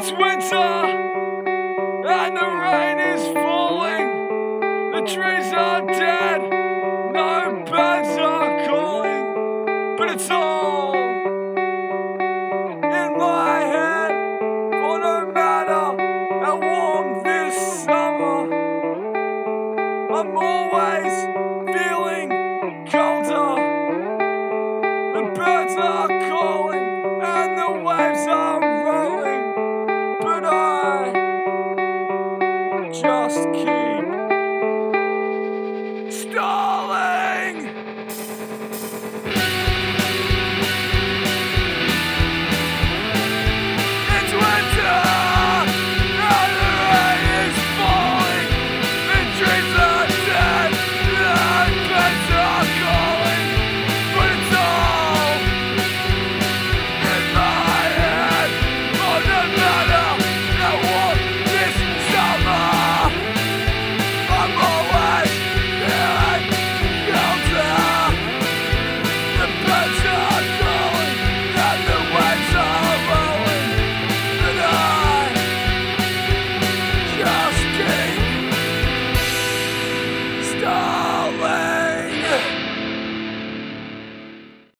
It's winter and the rain is falling. The trees are dead, no birds are calling. But it's all in my head. For no matter how warm this summer, I'm always feeling colder. The birds are calling and the waves are rolling, but I just keep stop.